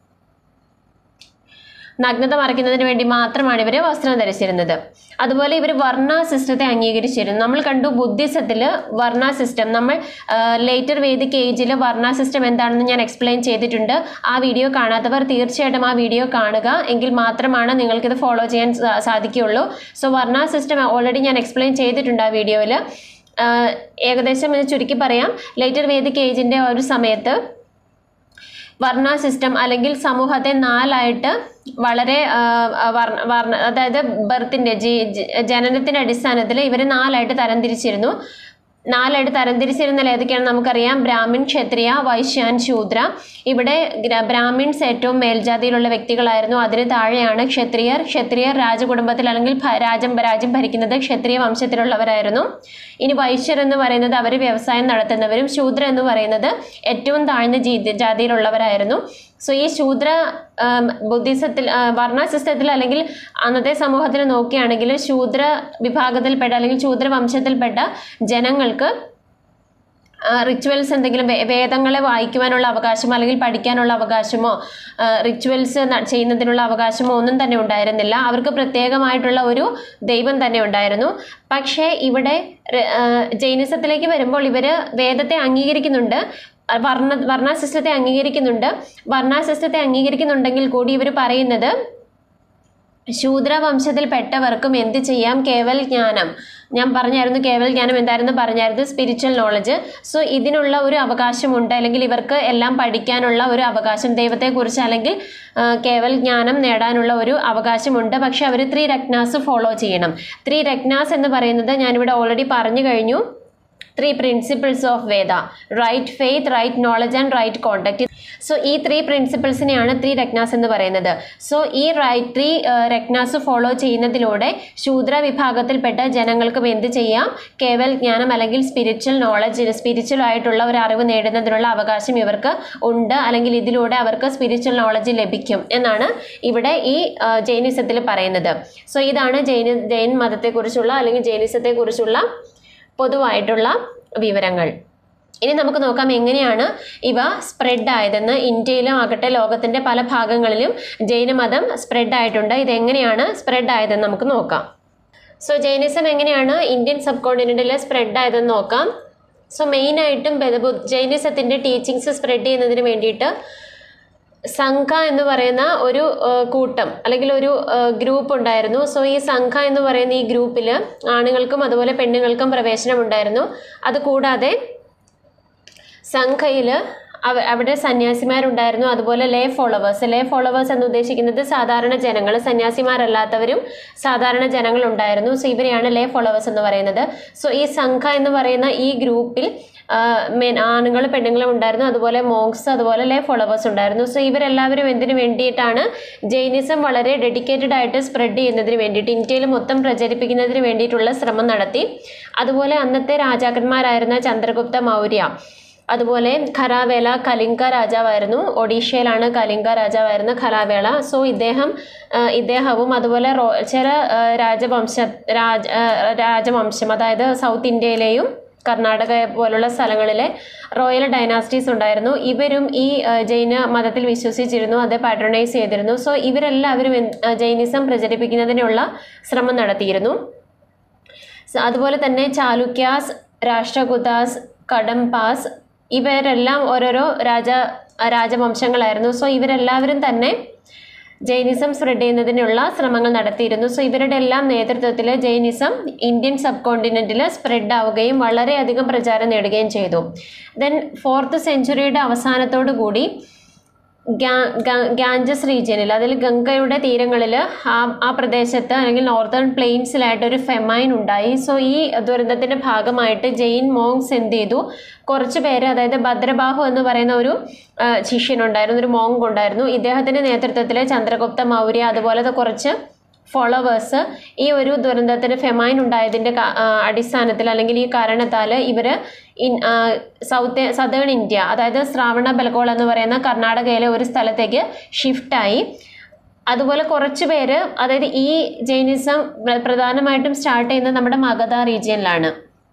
നഗ്നത മറയ്ക്കുന്നതിന് വേണ്ടി മാത്രമാണ് ഇവർ വസ്ത്രം ധരിച്ചിരുന്നത്. അതുപോലെ ഇവർ വർണ്ണ സിസ്റ്റത്തെ അംഗീകരിച്ചിരുന്നു. നമ്മൾ കണ്ടു ബുദ്ധിസത്തിൽ വർണ്ണ സിസ്റ്റം, നമ്മൾ ലേറ്റർ വേദിക് ഏജിൽ വർണ്ണ സിസ്റ്റം എന്താണെന്ന് ഞാൻ എക്സ്പ്ലെയിൻ ചെയ്തിട്ടുണ്ട്. ആ വീഡിയോ കാണാത്തവർ തീർച്ചയായിട്ടും ആ വീഡിയോ കാണുക, എങ്കിൽ മാത്രമാണ് നിങ്ങൾക്കിത് ഫോളോ ചെയ്യാൻ സാധിക്കുകയുള്ളൂ. സോ വർണ്ണ സിസ്റ്റം ഓൾറെഡി ഞാൻ എക്സ്പ്ലെയിൻ ചെയ്തിട്ടുണ്ട് ആ വീഡിയോയിൽ. ഏകദേശം ഇത് ചുരുക്കി പറയാം, ലേറ്റർ വേദിക് ഏജിൻ്റെ ഒരു സമയത്ത് വർണ്ണ സിസ്റ്റം അല്ലെങ്കിൽ സമൂഹത്തെ നാലായിട്ട് വളരെ വർണ്ണ വർണ്ണ അതായത് ബർത്തിൻ്റെ ജി ജനനത്തിൻ്റെ അടിസ്ഥാനത്തിൽ ഇവർ നാലായിട്ട് തരംതിരിച്ചിരുന്നു. നാലായിട്ട് തരംതിരിച്ചിരുന്നാൽ ഏതൊക്കെയാണ് നമുക്കറിയാം. ബ്രാഹ്മിൺ, ക്ഷത്രിയ, വൈശ്യാൻ, ശൂദ്ര. ഇവിടെ ബ്രാഹ്മിൺസ് ഏറ്റവും മേൽജാതിയിലുള്ള വ്യക്തികളായിരുന്നു. അതിന് താഴെയാണ് ക്ഷത്രിയർ. ക്ഷത്രിയർ രാജകുടുംബത്തിൽ അല്ലെങ്കിൽ രാജ്യം രാജ്യം ഭരിക്കുന്നത് ക്ഷത്രിയ വംശത്തിലുള്ളവരായിരുന്നു. ഇനി വൈശ്യർ എന്ന് പറയുന്നത് അവർ വ്യവസായം നടത്തുന്നവരും, ശൂദ്ര എന്ന് പറയുന്നത് ഏറ്റവും താഴ്ന്ന ജാതിയിലുള്ളവരായിരുന്നു. സോ ഈ ശൂദ്ര ബുദ്ധിസത്തിൽ വർണ്ണ സിസ്റ്റത്തിൽ അല്ലെങ്കിൽ അന്നത്തെ സമൂഹത്തിൽ നോക്കുകയാണെങ്കിൽ ശൂദ്ര വിഭാഗത്തിൽപ്പെട്ട അല്ലെങ്കിൽ ശൂദ്ര വംശത്തിൽപ്പെട്ട ജനങ്ങൾക്ക് റിച്വൽസ് എന്തെങ്കിലും വേദങ്ങളെ വായിക്കുവാനുള്ള അവകാശമോ അല്ലെങ്കിൽ പഠിക്കാനുള്ള അവകാശമോ റിച്വൽസ് ചെയ്യുന്നതിനുള്ള അവകാശമോ ഒന്നും തന്നെ ഉണ്ടായിരുന്നില്ല. അവർക്ക് പ്രത്യേകമായിട്ടുള്ള ഒരു ദൈവം തന്നെ ഉണ്ടായിരുന്നു. പക്ഷേ ഇവിടെ ജൈനിസത്തിലേക്ക് വരുമ്പോൾ ഇവർ വേദത്തെ അംഗീകരിക്കുന്നുണ്ട്, വർണ്ണ വർണ്ണ സിസ്റ്റത്തെ അംഗീകരിക്കുന്നുണ്ട്. വർണ്ണ സിസ്റ്റത്തെ അംഗീകരിക്കുന്നുണ്ടെങ്കിൽ കൂടി ഇവർ പറയുന്നത് ശൂദ്രവംശത്തിൽപ്പെട്ടവർക്കും എന്ത് ചെയ്യാം, കേവൽ ജ്ഞാനം. ഞാൻ പറഞ്ഞായിരുന്നു കേവൽ ജ്ഞാനം എന്തായിരുന്നു പറഞ്ഞായിരുന്നു, സ്പിരിച്വൽ നോളജ്. സോ ഇതിനുള്ള ഒരു അവകാശമുണ്ട്, അല്ലെങ്കിൽ ഇവർക്ക് എല്ലാം പഠിക്കാനുള്ള ഒരു അവകാശം, ദൈവത്തെക്കുറിച്ച് അല്ലെങ്കിൽ കേവൽ ജ്ഞാനം നേടാനുള്ള ഒരു അവകാശമുണ്ട്. പക്ഷെ അവർ ത്രീ രത്നാസ് ഫോളോ ചെയ്യണം. ത്രീ രത്നാസ് എന്ന് പറയുന്നത് ഞാനിവിടെ ഓൾറെഡി പറഞ്ഞു കഴിഞ്ഞു. Three principles of Veda, right faith, right knowledge and right conduct. So ഈ ത്രീ പ്രിൻസിപ്പിൾസിനെയാണ് ത്രീ രത്നാസ് എന്ന് പറയുന്നത്. സോ ഈ റൈറ്റ് ത്രീ രത്നാസ് ഫോളോ ചെയ്യുന്നതിലൂടെ ശൂദ്ര വിഭാഗത്തിൽപ്പെട്ട ജനങ്ങൾക്കും എന്ത് ചെയ്യാം, കേവൽ ജ്ഞാനം അല്ലെങ്കിൽ സ്പിരിച്വൽ നോളജ്, സ്പിരിച്വൽ ആയിട്ടുള്ള ഒരു അറിവ് നേടുന്നതിനുള്ള അവകാശം ഇവർക്ക് ഉണ്ട്, അല്ലെങ്കിൽ ഇതിലൂടെ അവർക്ക് സ്പിരിച്വൽ നോളജ് ലഭിക്കും എന്നാണ് ഇവിടെ ഈ ജൈനിസത്തിൽ പറയുന്നത്. സോ ഇതാണ് ജൈന ജൈൻ മതത്തെക്കുറിച്ചുള്ള അല്ലെങ്കിൽ ജൈനിസത്തെക്കുറിച്ചുള്ള പൊതുവായിട്ടുള്ള വിവരങ്ങൾ. ഇനി നമുക്ക് നോക്കാം എങ്ങനെയാണ് ഇവ സ്പ്രെഡ് ആയതെന്ന്. ഇന്ത്യയിലും ആകട്ടെ ലോകത്തിൻ്റെ പല ഭാഗങ്ങളിലും ജൈനമതം സ്പ്രെഡ് ആയിട്ടുണ്ട്. ഇതെങ്ങനെയാണ് സ്പ്രെഡ് ആയതെന്ന് നമുക്ക് നോക്കാം. സോ ജൈനിസം എങ്ങനെയാണ് ഇന്ത്യൻ സബ് കോണ്ടിനെൻറ്റിൽ സ്പ്രെഡ് ആയതെന്ന് നോക്കാം. സോ മെയിനായിട്ടും ജൈനിസത്തിൻ്റെ ടീച്ചിങ്സ് സ്പ്രെഡ് ചെയ്യുന്നതിന് വേണ്ടിയിട്ട് സംഘ എന്ന് പറയുന്ന ഒരു കൂട്ടം അല്ലെങ്കിൽ ഒരു ഗ്രൂപ്പ് ഉണ്ടായിരുന്നു. സോ ഈ സംഘ എന്ന് പറയുന്ന ഈ ഗ്രൂപ്പിൽ ആണുങ്ങൾക്കും അതുപോലെ പെണ്ണുങ്ങൾക്കും പ്രവേശനം ഉണ്ടായിരുന്നു. അതുകൂടാതെ സംഘയിൽ അവ അവിടെ സന്യാസിമാരുണ്ടായിരുന്നു, അതുപോലെ ലേ ഫോളോവേഴ്സ്. ലേ ഫോളോവേഴ്സ് എന്ന് ഉദ്ദേശിക്കുന്നത് സാധാരണ ജനങ്ങൾ, സന്യാസിമാരല്ലാത്തവരും സാധാരണ ജനങ്ങൾ ഉണ്ടായിരുന്നു. സോ ഇവരെയാണ് ലേ ഫോളോവേഴ്സ് എന്ന് പറയുന്നത്. സോ ഈ സംഘ എന്ന് പറയുന്ന ഈ ഗ്രൂപ്പിൽ മെൻ ആണുങ്ങളും പെണ്ണുങ്ങളും ഉണ്ടായിരുന്നു, അതുപോലെ മോങ്സ്, അതുപോലെ ലേ ഫോളോവേഴ്സ് ഉണ്ടായിരുന്നു. സോ ഇവരെല്ലാവരും എന്തിനു വേണ്ടിയിട്ടാണ്, ജൈനിസം വളരെ ഡെഡിക്കേറ്റഡ് ആയിട്ട് സ്പ്രെഡ് ചെയ്യുന്നതിന് വേണ്ടിയിട്ട്, ഇന്ത്യയിൽ മൊത്തം പ്രചരിപ്പിക്കുന്നതിന് വേണ്ടിയിട്ടുള്ള ശ്രമം നടത്തി. അതുപോലെ അന്നത്തെ രാജാക്കന്മാരായിരുന്ന ചന്ദ്രഗുപ്ത മൗര്യ, അതുപോലെ ഖരാവേല കലിംഗ രാജാവായിരുന്നു. ഒഡീഷയിലാണ് കലിംഗ രാജാവായിരുന്ന ഖരാവേല. സോ ഇദ്ദേഹം ഇദ്ദേഹവും അതുപോലെ ചില രാജവംശ രാജ രാജവംശം അതായത് സൗത്ത് ഇന്ത്യയിലെയും കർണാടക പോലുള്ള സ്ഥലങ്ങളിലെ റോയൽ ഡൈനാസ്റ്റീസ് ഉണ്ടായിരുന്നു. ഇവരും ഈ ജൈന മതത്തിൽ വിശ്വസിച്ചിരുന്നു, അത് പാട്രണൈസ് ചെയ്തിരുന്നു. സോ ഇവരെല്ലാവരും ജൈനിസം പ്രചരിപ്പിക്കുന്നതിനുള്ള ശ്രമം നടത്തിയിരുന്നു. അതുപോലെ തന്നെ ചാലുക്യാസ്, രാഷ്ട്രകൂതാസ്, കടംപാസ് ഇവരെല്ലാം ഓരോരോ രാജ രാജവംശങ്ങളായിരുന്നു. സോ ഇവരെല്ലാവരും തന്നെ ജൈനിസം സ്പ്രെഡ് ചെയ്യുന്നതിനുള്ള ശ്രമങ്ങൾ നടത്തിയിരുന്നു. സോ ഇവരുടെ എല്ലാം നേതൃത്വത്തിൽ ജൈനിസം ഇന്ത്യൻ സബ് കോണ്ടിനെൻറ്റിൽ സ്പ്രെഡ് ആവുകയും വളരെയധികം പ്രചാരം നേടുകയും ചെയ്തു. ദെൻ ഫോർത്ത് സെഞ്ച്വറിയുടെ അവസാനത്തോടു കൂടി ഗാഞ്ചസ് റീജിയനിൽ, അതിൽ ഗംഗയുടെ തീരങ്ങളിൽ ആ ആ പ്രദേശത്ത് അല്ലെങ്കിൽ നോർത്തേൺ പ്ലെയിൻസിലായിട്ട് ഒരു ഫെമൈൻ ഉണ്ടായി. സോ ഈ ദുരന്തത്തിൻ്റെ ഭാഗമായിട്ട് ജെയിൻ മോങ്സ് എന്ത് ചെയ്തു, കുറച്ച് പേര്, അതായത് ഭദ്രബാഹു എന്ന് പറയുന്ന ഒരു ശിഷ്യനുണ്ടായിരുന്നു, ഒരു മോങ്ക് ഉണ്ടായിരുന്നു. ഇദ്ദേഹത്തിൻ്റെ നേതൃത്വത്തിൽ ചന്ദ്രഗുപ്ത മൗര്യ അതുപോലത്തെ കുറച്ച് ഫോളോവേഴ്സ് ഈ ഒരു ദുരന്തത്തിന് ഫെമൈൻ ഉണ്ടായതിൻ്റെ അടിസ്ഥാനത്തിൽ അല്ലെങ്കിൽ ഈ കാരണത്താൽ ഇവർ ഇൻ സൗത്ത് സദേൺ ഇന്ത്യ, അതായത് ശ്രാവണ ബെൽഗോള എന്ന് പറയുന്ന കർണാടകയിലെ ഒരു സ്ഥലത്തേക്ക് ഷിഫ്റ്റായി. അതുപോലെ കുറച്ച് പേര്, അതായത് ഈ ജൈനിസം പ്രധാനമായിട്ടും സ്റ്റാർട്ട് ചെയ്യുന്നത് നമ്മുടെ മഗധ റീജിയനിലാണ്.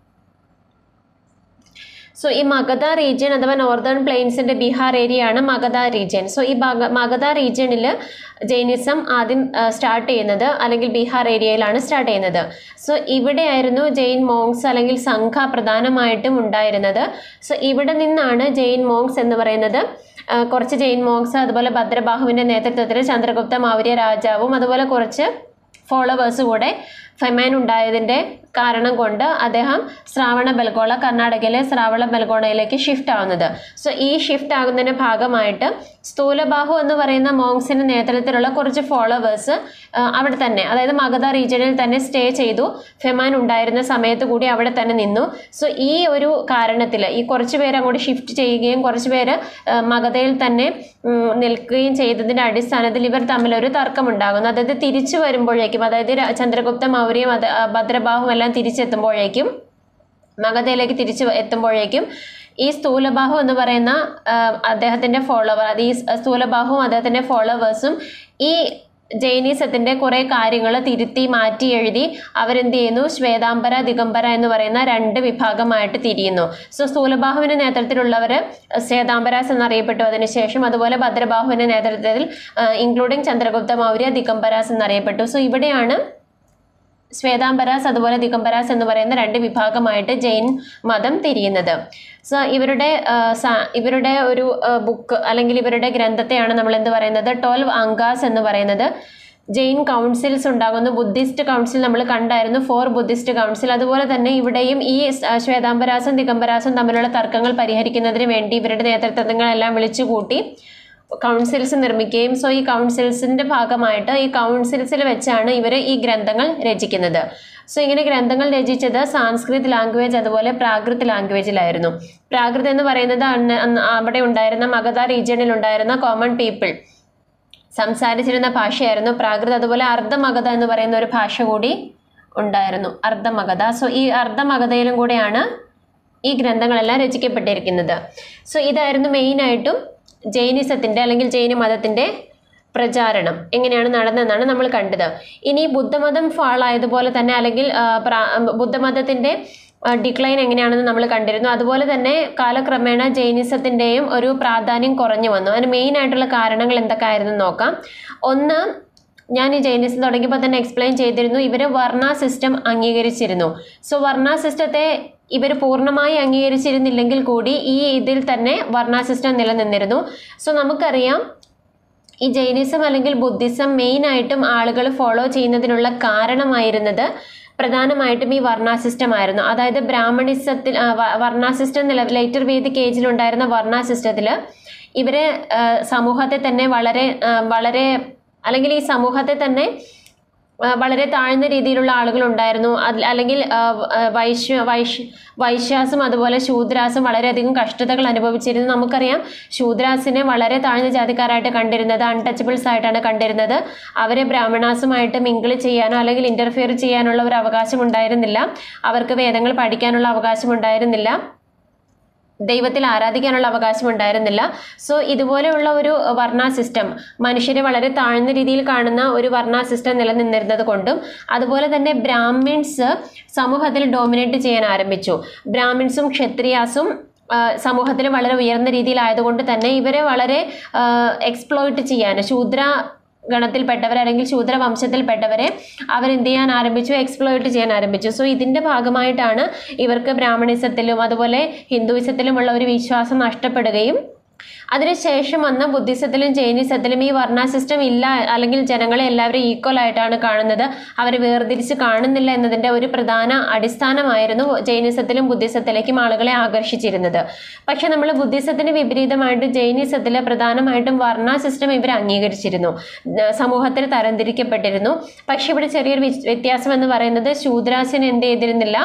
സോ ഈ മഗധ റീജിയൻ അഥവാ നോർത്തേൺ പ്ലെയിൻസിൻ്റെ ബീഹാർ ഏരിയ ആണ് മഗധ റീജിയൻ. സോ ഈ മഗധ റീജിയനിൽ ജൈനിസം ആദ്യം സ്റ്റാർട്ട് ചെയ്യുന്നത് അല്ലെങ്കിൽ ബീഹാർ ഏരിയയിലാണ് സ്റ്റാർട്ട് ചെയ്യുന്നത്. സോ ഇവിടെയായിരുന്നു ജെയിൻ മോങ്സ് അല്ലെങ്കിൽ സംഘ പ്രധാനമായിട്ടും ഉണ്ടായിരുന്നത്. സോ ഇവിടെ നിന്നാണ് ജെയിൻ മോങ്സ് എന്ന് പറയുന്നത്. കുറച്ച് ജെയിൻ മോങ്സ്, അതുപോലെ ഭദ്രബാഹുവിൻ്റെ നേതൃത്വത്തിൽ ചന്ദ്രഗുപ്ത മൗര്യ രാജാവും അതുപോലെ കുറച്ച് ഫോളോവേഴ്സ് കൂടെ ഫെമൈൻ ഉണ്ടായതിൻ്റെ കാരണം കൊണ്ട് അദ്ദേഹം ശ്രാവണ ബെൽഗോള, കർണാടകയിലെ ശ്രാവണ ബെൽഗോളയിലേക്ക് ഷിഫ്റ്റ് ആവുന്നത്. സോ ഈ ഷിഫ്റ്റ് ആകുന്നതിൻ്റെ ഭാഗമായിട്ട് സ്ഥൂലബാഹു എന്ന് പറയുന്ന മോങ്സിൻ്റെ നേതൃത്വത്തിലുള്ള കുറച്ച് ഫോളോവേഴ്സ് അവിടെ തന്നെ, അതായത് മഗധ റീജിയനിൽ തന്നെ സ്റ്റേ ചെയ്തു. ഫെമൈൻ ഉണ്ടായിരുന്ന സമയത്ത് കൂടി അവിടെ തന്നെ നിന്നു. സോ ഈ ഒരു കാരണത്തിൽ ഈ കുറച്ച് പേര് അങ്ങോട്ട് ഷിഫ്റ്റ് ചെയ്യുകയും കുറച്ച് പേര് മഗധയിൽ തന്നെ നിൽക്കുകയും ചെയ്തതിൻ്റെ അടിസ്ഥാനത്തിൽ ഇവർ തമ്മിലൊരു തർക്കമുണ്ടാകുന്നു. അതായത് തിരിച്ചു വരുമ്പോഴേക്കും, അതായത് ചന്ദ്രഗുപ്ത മൗര്യയും ഭദ്രബാഹുവും എല്ലാം തിരിച്ചെത്തുമ്പോഴേക്കും, മഗധയിലേക്ക് തിരിച്ചു എത്തുമ്പോഴേക്കും ഈ സ്ഥൂലബാഹു എന്ന് പറയുന്ന അദ്ദേഹത്തിൻ്റെ ഫോളോവർ, ഈ സ്ഥൂലബാഹുവും അദ്ദേഹത്തിൻ്റെ ഫോളോവേഴ്സും ഈ ജൈനിസത്തിൻ്റെ കുറേ കാര്യങ്ങൾ തിരുത്തി മാറ്റി എഴുതി അവരെന്ത് ചെയ്യുന്നു, ശ്വേതാംബര, ദിഗംബര എന്ന് പറയുന്ന രണ്ട് വിഭാഗമായിട്ട് തിരിയുന്നു. സോ സ്ഥൂലബാഹുവിൻ്റെ നേതൃത്വത്തിലുള്ളവർ ശ്വേതാംബരാസ് എന്നറിയപ്പെട്ടു അതിനുശേഷം. അതുപോലെ ഭദ്രബാഹുവിൻ്റെ നേതൃത്വത്തിൽ ഇൻക്ലൂഡിങ് ചന്ദ്രഗുപ്ത മൗര്യ ദിഗംബരാസ് എന്നറിയപ്പെട്ടു. സോ ഇവിടെയാണ് ശ്വേതാംബരാസ് അതുപോലെ ദിഗംബരാസ് എന്ന് പറയുന്ന രണ്ട് വിഭാഗമായിട്ട് ജൈൻ മതം തിരിയുന്നത്. സോ ഇവരുടെ ഇവരുടെ ഒരു ബുക്ക് അല്ലെങ്കിൽ ഇവരുടെ ഗ്രന്ഥത്തെയാണ് നമ്മൾ എന്ത് പറയുന്നത്, ട്വൽവ് അങ്കാസ് എന്ന് പറയുന്നത്. ജെയിൻ കൗൺസിൽസ് ഉണ്ടാകുന്നു. ബുദ്ധിസ്റ്റ് കൗൺസിൽ നമ്മൾ കണ്ടായിരുന്നു, ഫോർ ബുദ്ധിസ്റ്റ് കൗൺസിൽ. അതുപോലെ തന്നെ ഇവിടെയും ഈ ശ്വേതാംബരാസും ദിഗംബരാസും തമ്മിലുള്ള തർക്കങ്ങൾ പരിഹരിക്കുന്നതിന് വേണ്ടി ഇവരുടെ നേതൃത്വങ്ങളെല്ലാം വിളിച്ചു കൂട്ടി കൗൺസിൽസ് നിർമ്മിക്കുകയും, സോ ഈ കൗൺസിൽസിൻ്റെ ഭാഗമായിട്ട് ഈ കൗൺസിൽസിൽ വെച്ചാണ് ഇവർ ഈ ഗ്രന്ഥങ്ങൾ രചിക്കുന്നത്. സോ ഇങ്ങനെ ഗ്രന്ഥങ്ങൾ രചിച്ചത് സാൻസ്ക്രിത് ലാംഗ്വേജ് അതുപോലെ പ്രാകൃത് ലാംഗ്വേജിലായിരുന്നു. പ്രാകൃത് എന്ന് പറയുന്നത് അവിടെ ഉണ്ടായിരുന്ന മഗധ റീജിയണിൽ ഉണ്ടായിരുന്ന കോമൺ പീപ്പിൾ സംസാരിച്ചിരുന്ന ഭാഷയായിരുന്നു പ്രാകൃത്. അതുപോലെ അർദ്ധമഗധ എന്ന് പറയുന്ന ഒരു ഭാഷ കൂടി ഉണ്ടായിരുന്നു, അർദ്ധമഗധ. സോ ഈ അർദ്ധമഗധയിലും കൂടെയാണ് ഈ ഗ്രന്ഥങ്ങളെല്ലാം രചിക്കപ്പെട്ടിരിക്കുന്നത്. സോ ഇതായിരുന്നു മെയിനായിട്ടും ജൈനിസത്തിൻ്റെ അല്ലെങ്കിൽ ജൈന മതത്തിൻ്റെ പ്രചാരണം എങ്ങനെയാണ് നടന്നതെന്നാണ് നമ്മൾ കണ്ടത്. ഇനി ബുദ്ധമതം ഫാൾ ആയതുപോലെ തന്നെ അല്ലെങ്കിൽ ബുദ്ധമതത്തിൻ്റെ ഡിക്ലൈൻ എങ്ങനെയാണെന്ന് നമ്മൾ കണ്ടിരുന്നു. അതുപോലെ തന്നെ കാലക്രമേണ ജൈനിസത്തിൻ്റെയും ഒരു പ്രാധാന്യം കുറഞ്ഞു വന്നു. അതിന് മെയിൻ ആയിട്ടുള്ള കാരണങ്ങൾ എന്തൊക്കെയായിരുന്നു നോക്കാം. ഒന്ന്, ഞാൻ ഈ ജൈനിസം തുടങ്ങിയപ്പോൾ തന്നെ എക്സ്പ്ലെയിൻ ചെയ്തിരുന്നു, ഇവർ വർണ്ണ സിസ്റ്റം അംഗീകരിച്ചിരുന്നു. സോ വർണ്ണ സിസ്റ്റത്തെ ഇവർ പൂർണ്ണമായി അംഗീകരിച്ചിരുന്നില്ലെങ്കിൽ കൂടി ഈ ഇതിൽ തന്നെ വർണ്ണ സിസ്റ്റം നിലനിന്നിരുന്നു. സോ നമുക്കറിയാം ഈ ജൈനിസം അല്ലെങ്കിൽ ബുദ്ധിസം മെയിനായിട്ടും ആളുകൾ ഫോളോ ചെയ്യുന്നതിനുള്ള കാരണമായിരുന്നത് പ്രധാനമായിട്ടും ഈ വർണ്ണ സിസ്റ്റം ആയിരുന്നു. അതായത് ബ്രാഹ്മണിസത്തിൽ വർണ്ണ സിസ്റ്റം നില ലേറ്റർ വേദിക് ഏജിലുണ്ടായിരുന്ന വർണ്ണ സിസ്റ്റത്തിൽ ഇവരെ സമൂഹത്തെ തന്നെ വളരെ വളരെ അല്ലെങ്കിൽ ഈ സമൂഹത്തെ തന്നെ വളരെ താഴ്ന്ന രീതിയിലുള്ള ആളുകൾ ഉണ്ടായിരുന്നു. അല്ലെങ്കിൽ വൈശ്യ വൈശ്യ വൈശ്യാസും അതുപോലെ ശൂദ്രാസും വളരെയധികം കഷ്ടതകൾ അനുഭവിച്ചിരുന്നു. നമുക്കറിയാം ശൂദ്രാസിനെ വളരെ താഴ്ന്ന ജാതിക്കാരായിട്ട് കണ്ടിരുന്നത്, അൺടച്ചബിൾസ് ആയിട്ടാണ് കണ്ടിരുന്നത്. അവരെ ബ്രാഹ്മണാസുമായിട്ട് മിങ്കിൾ ചെയ്യാനോ അല്ലെങ്കിൽ ഇൻ്റർഫിയർ ചെയ്യാനുള്ള ഒരു അവകാശം ഉണ്ടായിരുന്നില്ല. അവർക്ക് വേദങ്ങൾ പഠിക്കാനുള്ള അവകാശം ഉണ്ടായിരുന്നില്ല. ദൈവത്തിൽ ആരാധിക്കാനുള്ള അവകാശം ഉണ്ടായിരുന്നില്ല. സോ ഇതുപോലെയുള്ള ഒരു വർണ്ണ സിസ്റ്റം, മനുഷ്യരെ വളരെ താഴ്ന്ന രീതിയിൽ കാണുന്ന ഒരു വർണ്ണ സിസ്റ്റം നിലനിന്നിരുന്നത് കൊണ്ടും അതുപോലെ തന്നെ ബ്രാഹ്മിൺസ് സമൂഹത്തിൽ ഡോമിനേറ്റ് ചെയ്യാൻ ആരംഭിച്ചു. ബ്രാഹ്മിൺസും ക്ഷത്രിയാസും സമൂഹത്തിൽ വളരെ ഉയർന്ന രീതിയിലായതുകൊണ്ട് തന്നെ ഇവരെ വളരെ എക്സ്പ്ലോയിറ്റ് ചെയ്യാൻ ശൂദ്ര ഗണത്തിൽപ്പെട്ടവർ അല്ലെങ്കിൽ ശൂദ്ര വംശത്തിൽപ്പെട്ടവരെ അവരെന്ത് ചെയ്യാൻ ആരംഭിച്ചു, എക്സ്പ്ലോയിറ്റ് ചെയ്യാൻ ആരംഭിച്ചു. സോ ഇതിൻ്റെ ഭാഗമായിട്ടാണ് ഇവർക്ക് ബ്രാഹ്മണിസത്തിലും അതുപോലെ ഹിന്ദുയിസത്തിലുമുള്ള ഒരു വിശ്വാസം നഷ്ടപ്പെടുകയും അതിനുശേഷം വന്ന ബുദ്ധിസത്തിലും ജൈനിസത്തിലും ഈ വർണ്ണ സിസ്റ്റം ഇല്ല, അല്ലെങ്കിൽ ജനങ്ങളെ എല്ലാവരും ഈക്വൽ ആയിട്ടാണ് കാണുന്നത്, അവരെ വേർതിരിച്ച് കാണുന്നില്ല എന്നതിൻ്റെ ഒരു പ്രധാന അടിസ്ഥാനമായിരുന്നു ജൈനിസത്തിലും ബുദ്ധിസത്തിലേക്കും ആളുകളെ ആകർഷിച്ചിരുന്നത്. പക്ഷെ നമ്മൾ ബുദ്ധിസത്തിന് വിപരീതമായിട്ട് ജൈനിസത്തിൽ പ്രധാനമായിട്ടും വർണ്ണ സിസ്റ്റം ഇവർ അംഗീകരിച്ചിരുന്നു, സമൂഹത്തിൽ തരംതിരിക്കപ്പെട്ടിരുന്നു. പക്ഷെ ഇവിടെ ചെറിയൊരു വ്യത്യാസം എന്ന് പറയുന്നത് ശൂദ്രാസിന് എന്ത് ചെയ്തിരുന്നില്ല,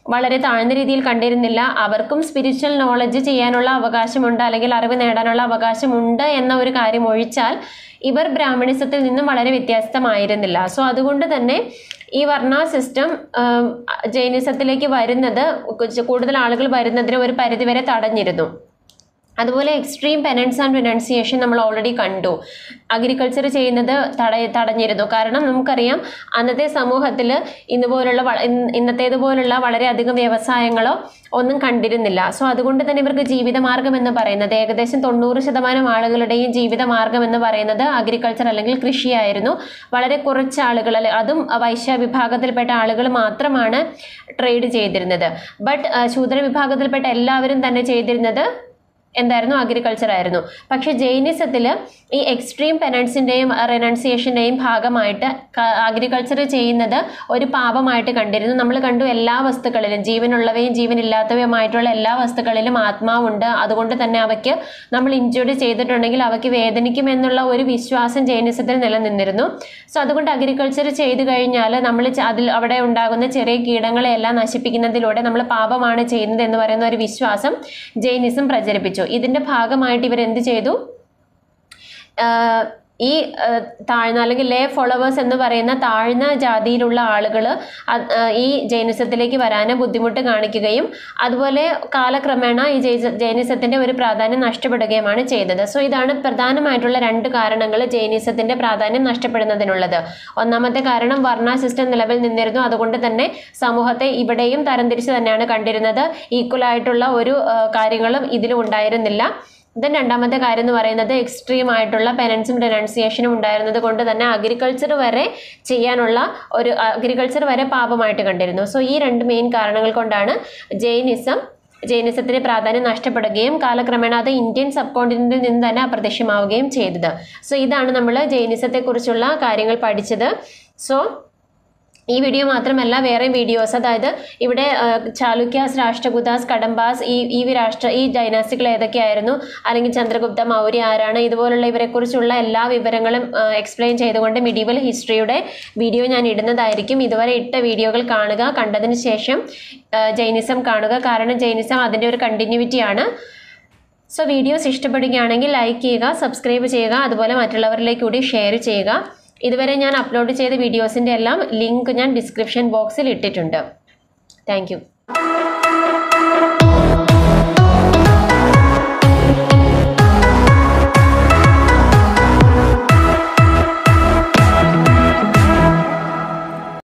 വളരെ താഴ്ന്ന രീതിയിൽ കണ്ടിരുന്നില്ല. അവർക്കും സ്പിരിച്വൽ നോളജ് ചെയ്യാനുള്ള അവകാശമുണ്ട്, അല്ലെങ്കിൽ അറിവ് നേടാനുള്ള അവകാശമുണ്ട് എന്ന ഒരു കാര്യം ഒഴിച്ചാൽ ഇവർ ബ്രാഹ്മണിസത്തിൽ നിന്നും വളരെ വ്യത്യസ്തമായിരുന്നില്ല. സോ അതുകൊണ്ട് തന്നെ ഈ വർണ്ണ സിസ്റ്റം ജൈനിസത്തിലേക്ക് വരുന്നത്, കൂടുതൽ ആളുകൾ വരുന്നതിന് ഒരു പരിധിവരെ തടഞ്ഞിരുന്നു. അതുപോലെ എക്സ്ട്രീം പെനൻസ് ആൻഡ് റിനൗൺസിയേഷൻ നമ്മൾ ഓൾറെഡി കണ്ടു. അഗ്രികൾച്ചർ ചെയ്യുന്നത് തട തടഞ്ഞിരുന്നു. കാരണം നമുക്കറിയാം അന്നത്തെ സമൂഹത്തിൽ ഇന്നുപോലുള്ള ഇന്നത്തേതുപോലുള്ള വളരെയധികം വ്യവസായങ്ങളോ ഒന്നും കണ്ടിരുന്നില്ല. സോ അതുകൊണ്ട് തന്നെ ഇവർക്ക് ജീവിതമാർഗം എന്ന് പറയുന്നത്, ഏകദേശം തൊണ്ണൂറ് ശതമാനം ആളുകളുടെയും ജീവിതമാർഗം എന്ന് പറയുന്നത് അഗ്രികൾച്ചർ അല്ലെങ്കിൽ കൃഷിയായിരുന്നു. വളരെ കുറച്ച് ആളുകൾ, അതും വൈശ്യ വിഭാഗത്തിൽപ്പെട്ട ആളുകൾ മാത്രമാണ് ട്രേഡ് ചെയ്തിരുന്നത്. ബട്ട് ശൂദ്ര വിഭാഗത്തിൽപ്പെട്ട എല്ലാവരും തന്നെ ചെയ്തിരുന്നത് എന്തായിരുന്നു? അഗ്രികൾച്ചർ ആയിരുന്നു. പക്ഷെ ജൈനിസത്തിൽ ഈ എക്സ്ട്രീം പെനൻസിൻ്റെയും റെനൗൺസിയേഷൻ്റെയും ഭാഗമായിട്ട് അഗ്രികൾച്ചർ ചെയ്യുന്നത് ഒരു പാപമായിട്ട് കണ്ടിരുന്നു. നമ്മൾ കണ്ടു എല്ലാ വസ്തുക്കളിലും, ജീവനുള്ളവയും ജീവനില്ലാത്തവയുമായിട്ടുള്ള എല്ലാ വസ്തുക്കളിലും ആത്മാവുണ്ട്. അതുകൊണ്ട് തന്നെ അവയ്ക്ക് നമ്മൾ ഇൻജുറി ചെയ്തിട്ടുണ്ടെങ്കിൽ അവയ്ക്ക് വേദനിക്കും എന്നുള്ള ഒരു വിശ്വാസം ജൈനിസത്തിൽ നിലനിന്നിരുന്നു. സോ അതുകൊണ്ട് അഗ്രികൾച്ചർ ചെയ്തു കഴിഞ്ഞാൽ നമ്മൾ അതിൽ അവിടെ ഉണ്ടാകുന്ന ചെറിയ കീടങ്ങളെയെല്ലാം നശിപ്പിക്കുന്നതിലൂടെ നമ്മൾ പാപമാണ് ചെയ്യുന്നത് എന്ന് പറയുന്ന ഒരു വിശ്വാസം ജൈനിസം പ്രചരിപ്പിച്ചു. ഇതിന്റെ ഭാഗമായിട്ട് ഇവർ എന്ത് ചെയ്തു? ഈ താഴ്ന്ന അല്ലെങ്കിൽ ലേ ഫോളോവേഴ്സ് എന്ന് പറയുന്ന താഴ്ന്ന ജാതിയിലുള്ള ആളുകൾ ഈ ജൈനിസത്തിലേക്ക് വരാൻ ബുദ്ധിമുട്ട് കാണിക്കുകയും അതുപോലെ കാലക്രമേണ ഈ ജൈനിസത്തിന്റെ ഒരു പ്രാധാന്യം നഷ്ടപ്പെടുകയുമാണ് ചെയ്തത്. സോ ഇതാണ് പ്രധാനമായിട്ടുള്ള രണ്ട് കാരണങ്ങൾ ജൈനിസത്തിന്റെ പ്രാധാന്യം നഷ്ടപ്പെടുന്നതിനുള്ളത്. ഒന്നാമത്തെ കാരണം വർണ്ണ സിസ്റ്റം നിലവിൽ നിന്നിരുന്നു. അതുകൊണ്ട് തന്നെ സമൂഹത്തെ ഇവിടെയും തരംതിരിച്ച് തന്നെയാണ് കണ്ടിരുന്നത്. ഈക്വൽ ആയിട്ടുള്ള ഒരു കാര്യങ്ങളും ഇതിലും ഉണ്ടായിരുന്നില്ല. ദെൻ രണ്ടാമത്തെ കാര്യം എന്ന് പറയുന്നത് എക്സ്ട്രീം ആയിട്ടുള്ള പെനൻസും റെനൗൺസിയേഷനും ഉണ്ടായിരുന്നത് കൊണ്ട് തന്നെ അഗ്രികൾച്ചർ വരെ ചെയ്യാനുള്ള ഒരു അഗ്രികൾച്ചർ വരെ പാപമായിട്ട് കണ്ടിരുന്നു. സോ ഈ രണ്ട് മെയിൻ കാരണങ്ങൾ കൊണ്ടാണ് ജൈനിസം ജൈനിസത്തിന്റെ പ്രാധാന്യം നഷ്ടപ്പെടുകയും കാലക്രമേണ അത് ഇന്ത്യൻ സബ് കോണ്ടിനെന്റിൽ നിന്ന് തന്നെ അപ്രത്യക്ഷമാവുകയും ചെയ്തത്. സോ ഇതാണ് നമ്മൾ ജൈനിസത്തെക്കുറിച്ചുള്ള കാര്യങ്ങൾ പഠിച്ചത്. സോ ഈ വീഡിയോ മാത്രമല്ല വേറെ വീഡിയോസ്, അതായത് ഇവിടെ ചാലുക്യാസ്, രാഷ്ട്രകൂതാസ്, കടമ്പാസ്, ഈ ഈ രാഷ്ട്ര ഈ ഡൈനാസ്റ്റികൾ ഏതൊക്കെയായിരുന്നു, അല്ലെങ്കിൽ ചന്ദ്രഗുപ്ത മൗര്യ ആരാണ്, ഇതുപോലുള്ള ഇവരെക്കുറിച്ചുള്ള എല്ലാ വിവരങ്ങളും എക്സ്പ്ലെയിൻ ചെയ്തുകൊണ്ട് മിഡീവൽ ഹിസ്റ്ററിയുടെ വീഡിയോ ഞാൻ ഇടുന്നതായിരിക്കും. ഇതുവരെ ഇട്ട വീഡിയോകൾ കാണുക, കണ്ടതിന് ശേഷം ജൈനിസം കാണുക. കാരണം ജൈനിസം അതിൻ്റെ ഒരു കണ്ടിന്യൂവിറ്റിയാണ്. സോ വീഡിയോസ് ഇഷ്ടപ്പെടുകയാണെങ്കിൽ ലൈക്ക് ചെയ്യുക, സബ്സ്ക്രൈബ് ചെയ്യുക, അതുപോലെ മറ്റുള്ളവരിലേക്ക് കൂടി ഷെയർ ചെയ്യുക. ഇതുവരെ ഞാൻ അപ്ലോഡ് ചെയ്ത വീഡിയോസിൻ്റെ എല്ലാം ലിങ്ക് ഞാൻ ഡിസ്ക്രിപ്ഷൻ ബോക്സിൽ ഇട്ടിട്ടുണ്ട്. Thank U.